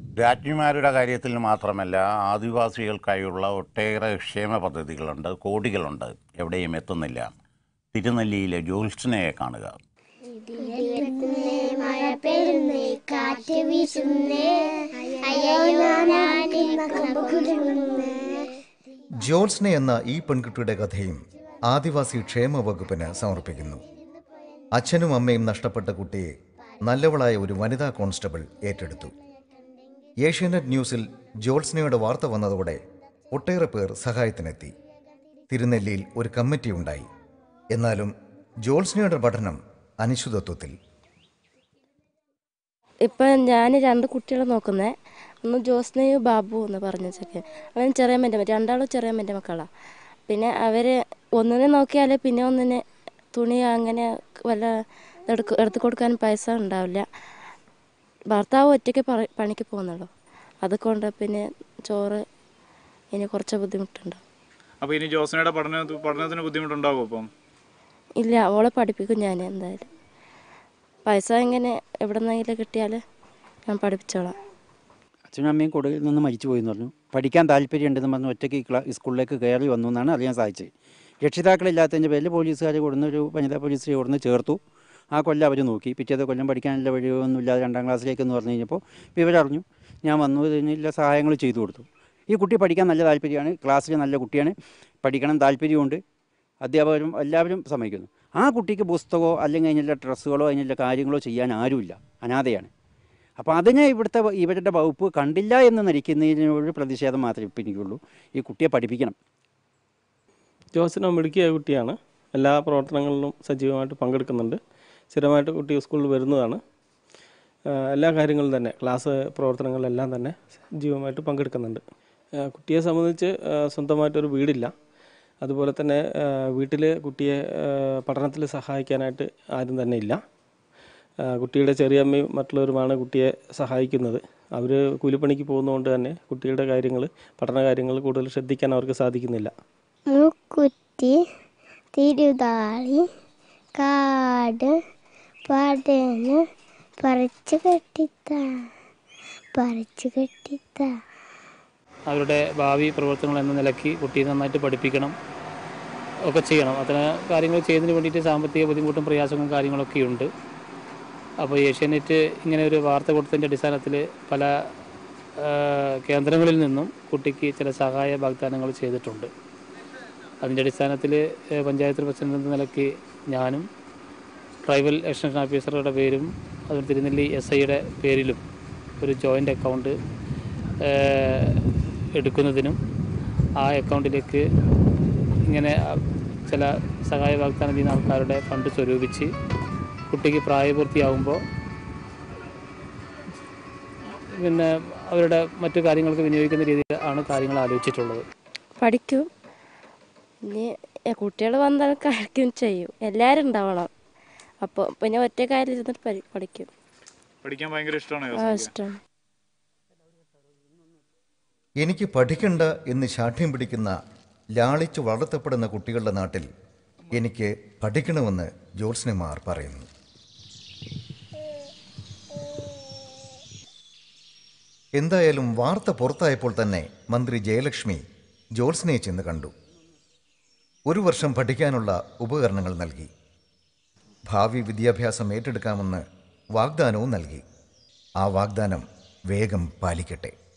രാജ്ഞിമാരുടെ കാര്യത്തിൽ മാത്രമല്ല, ആദിവാസികൾക്കായുള്ള ഒട്ടേറെ ക്ഷേമ പദ്ധതികളുണ്ട്, കോടികളുണ്ട്, എവിടെയും എത്തുന്നില്ല. തിരുനെല്ലിയിലെ ജ്യോത്സ്നയെ കാണുക. ജ്യോത്സ്ന എന്ന ഈ പെൺകുട്ടിയുടെ കഥയും ആദിവാസി ക്ഷേമ വകുപ്പിന് സമർപ്പിക്കുന്നു. അച്ഛനും അമ്മയും നഷ്ടപ്പെട്ട കുട്ടിയെ നല്ലവളായ ഒരു വനിതാ കോൺസ്റ്റബിൾ ഏറ്റെടുത്തു. ഏഷ്യാനെറ്റ് ന്യൂസിൽ ജ്യോത്സ്നയുടെ വാർത്ത വന്നതോടെ ഒട്ടേറെ പേർ സഹായത്തിനെത്തി. തിരുനെല്ലിയിൽ ഒരു കമ്മിറ്റി ഉണ്ടായി. എന്നാലും ജ്യോത്സ്നയുടെ പഠനം അനിശ്ചിതത്വത്തിൽ. ഇപ്പം ഞാൻ 2 കുട്ടികളെ നോക്കുന്നത്. ഒന്ന് ജ്യോത്സ്നയും ബാബു എന്ന് പറഞ്ഞ ചെക്കൻ. അവൻ ചെറിയമ്മൻ്റെ, രണ്ടാളും ചെറിയമ്മൻ്റെ മക്കളാണ്. പിന്നെ അവർ ഒന്നിനെ നോക്കിയാൽ പിന്നെ ഒന്നിനെ തുണി അങ്ങനെ വല്ല എടുത്തു കൊടുക്കാൻ പൈസ ഉണ്ടാവില്ല. ഭർത്താവ് ഒറ്റയ്ക്ക് പണിക്ക് പോകുന്നുള്ളൂ. അതുകൊണ്ട് പിന്നെ ചോറ് ഇനി കുറച്ച് ബുദ്ധിമുട്ടുണ്ട്. അപ്പോൾ ഇനി ജ്യോത്സ്നയുടെ പഠനത്തിന് ബുദ്ധിമുട്ടുണ്ടാവും? അപ്പം ഇല്ല, അവളെ പഠിപ്പിക്കും ഞാൻ എന്തായാലും. പൈസ എങ്ങനെ എവിടെ നിന്നെങ്കിലും കിട്ടിയാൽ ഞാൻ പഠിപ്പിച്ചോളാം. അച്ഛനും അമ്മയും കൊടുകിൽ നിന്ന് മരിച്ചു പോയെന്ന് പറഞ്ഞു. പഠിക്കാൻ താല്പര്യമുണ്ടെന്ന് പറഞ്ഞ് ഒറ്റയ്ക്ക് സ്കൂളിലേക്ക് കയറി വന്നു എന്നാണ് അറിയാൻ സാധിച്ചത്. രക്ഷിതാക്കളില്ലാത്തതിൻ്റെ പേരിൽ പോലീസുകാർ കൊടുന്നൊരു വനിതാ പോലീസ് കൊടുന്ന് ചേർത്തു. ആ കൊല്ലം അവർ നോക്കി. പിറ്റേത്തെ കൊല്ലം പഠിക്കാനുള്ള വഴിയൊന്നുമില്ലാതെ 2ാം ക്ലാസ്സിലേക്കെന്ന് പറഞ്ഞു കഴിഞ്ഞപ്പോൾ വിവരറിഞ്ഞു. ഞാൻ വന്നു, ഇതിനുള്ള സഹായങ്ങൾ ചെയ്തു കൊടുത്തു. ഈ കുട്ടി പഠിക്കാൻ നല്ല താല്പര്യമാണ്, ക്ലാസ്സിൽ നല്ല കുട്ടിയാണ്, പഠിക്കണം താല്പര്യമുണ്ട്, അധ്യാപകരും എല്ലാവരും സമ്മതിക്കുന്നു. ആ കുട്ടിക്ക് പുസ്തകമോ അല്ലെങ്കിൽ അതിനുള്ള ഡ്രസ്സുകളോ അതിനുള്ള കാര്യങ്ങളോ ചെയ്യാൻ ആരുമില്ല, അനാഥയാണ്. അപ്പോൾ അതിനെ ഇവരുടെ വകുപ്പ് കണ്ടില്ല എന്ന് നടിക്കുന്നതിനോട് പ്രതിഷേധം മാത്രമേ ഇപ്പം എനിക്കുള്ളൂ. ഈ കുട്ടിയെ പഠിപ്പിക്കണം. ജ്യോത്സ്ന മിടുക്കിയ കുട്ടിയാണ്. എല്ലാ പ്രവർത്തനങ്ങളിലും സജീവമായിട്ട് പങ്കെടുക്കുന്നുണ്ട്. സ്ഥിരമായിട്ട് കുട്ടി സ്കൂളിൽ വരുന്നതാണ്. എല്ലാ കാര്യങ്ങളും തന്നെ, ക്ലാസ് പ്രവർത്തനങ്ങളിലെല്ലാം തന്നെ സജീവമായിട്ട് പങ്കെടുക്കുന്നുണ്ട്. കുട്ടിയെ സംബന്ധിച്ച് സ്വന്തമായിട്ടൊരു വീടില്ല. അതുപോലെ തന്നെ വീട്ടിൽ കുട്ടിയെ പഠനത്തിൽ സഹായിക്കാനായിട്ട് ആരും തന്നെ ഇല്ല. കുട്ടിയുടെ ചെറിയമ്മയും മറ്റുള്ളവരുമാണ് കുട്ടിയെ സഹായിക്കുന്നത്. അവർ കൂലിപ്പണിക്ക് പോകുന്നതുകൊണ്ട് തന്നെ കുട്ടിയുടെ കാര്യങ്ങൾ, പഠന കാര്യങ്ങൾ കൂടുതൽ ശ്രദ്ധിക്കാൻ അവർക്ക് സാധിക്കുന്നില്ല. മൂക്കുത്തി, തിരുതാളി, കാട്, പടന്, പറിച്ചു കെട്ടിത്ത. അവരുടെ ഭാവി പ്രവർത്തനങ്ങൾ എന്ന നിലയ്ക്ക് കുട്ടിയെ നന്നായിട്ട് പഠിപ്പിക്കണം, ഒക്കെ ചെയ്യണം. അത്തരം കാര്യങ്ങൾ ചെയ്യുന്നതിന് വേണ്ടിയിട്ട് സാമ്പത്തിക ബുദ്ധിമുട്ടും പ്രയാസങ്ങളും കാര്യങ്ങളൊക്കെ ഉണ്ട്. അപ്പോൾ ഏഷ്യാനെറ്റ് ഇങ്ങനെ ഒരു വാർത്ത കൊടുത്തതിൻ്റെ അടിസ്ഥാനത്തിൽ പല കേന്ദ്രങ്ങളിൽ നിന്നും കുട്ടിക്ക് ചില സഹായ വാഗ്ദാനങ്ങൾ ചെയ്തിട്ടുണ്ട്. അതിൻ്റെ അടിസ്ഥാനത്തിൽ പഞ്ചായത്ത് പ്രസിഡന്റ് എന്ന നിലയ്ക്ക് ഞാനും ട്രൈബൽ എക്സ്റ്റൻഷൻ ഓഫീസറുടെ പേരും അതുപോലെ തിരുനെല്ലി SIയുടെ പേരിലും ഒരു ജോയിൻ്റ് അക്കൗണ്ട് എടുക്കുന്നതിനും ആ അക്കൗണ്ടിലേക്ക് ഇങ്ങനെ ചില സഹായ വാഗ്ദാനം ചെയ്യുന്ന ആൾക്കാരുടെ ഫണ്ട് സ്വരൂപിച്ച് കുട്ടിക്ക് പ്രായപൂർത്തിയാകുമ്പോൾ പിന്നെ അവരുടെ മറ്റു കാര്യങ്ങൾക്ക് വിനിയോഗിക്കുന്ന രീതിയിൽ ആണ് കാര്യങ്ങൾ ആലോചിച്ചിട്ടുള്ളത്. പഠിക്കും. ഇനി കുട്ടികൾ വന്നാൽ കഴിക്കും ചെയ്യും. എല്ലാവരും ഉണ്ടാവണം. അപ്പോൾ പിന്നെ ഒറ്റക്കാര്യം ഇരുന്നിട്ട് പഠിക്കും. പഠിക്കാൻ ഭയങ്കര ഇഷ്ടമാണ്. ഇഷ്ടമാണ്. എനിക്ക് പഠിക്കണ്ട എന്ന് ശാഠ്യം പിടിക്കുന്ന, ലാളിച്ചു വളർത്തപ്പെടുന്ന കുട്ടികളുടെ നാട്ടിൽ എനിക്ക് പഠിക്കണമെന്ന് ജ്യോത്സ്നമാർ പറയുന്നു. എന്തായാലും വാർത്ത പുറത്തായപ്പോൾ തന്നെ മന്ത്രി ജയലക്ഷ്മി ജ്യോത്സ്നയെ ചെന്ന് കണ്ടു. 1 വർഷം പഠിക്കാനുള്ള ഉപകരണങ്ങൾ നൽകി. ഭാവി വിദ്യാഭ്യാസം ഏറ്റെടുക്കാമെന്ന് വാഗ്ദാനവും നൽകി. ആ വാഗ്ദാനം വേഗം പാലിക്കട്ടെ.